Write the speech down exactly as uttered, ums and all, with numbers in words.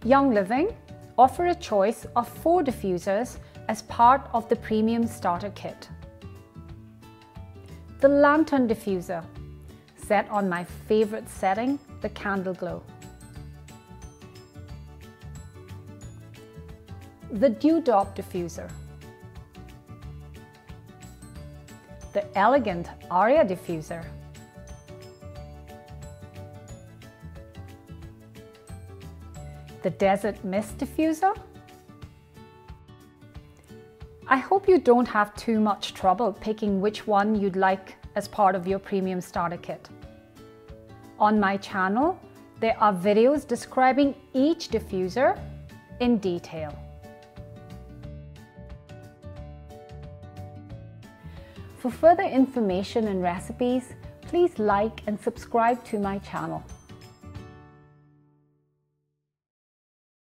Young Living offer a choice of four diffusers as part of the premium starter kit. The Lantern Diffuser, set on my favorite setting, the candle glow. The Dewdrop Diffuser. The Elegant Aria Diffuser. The Desert Mist Diffuser. I hope you don't have too much trouble picking which one you'd like as part of your premium starter kit. On my channel, there are videos describing each diffuser in detail. For further information and recipes, please like and subscribe to my channel.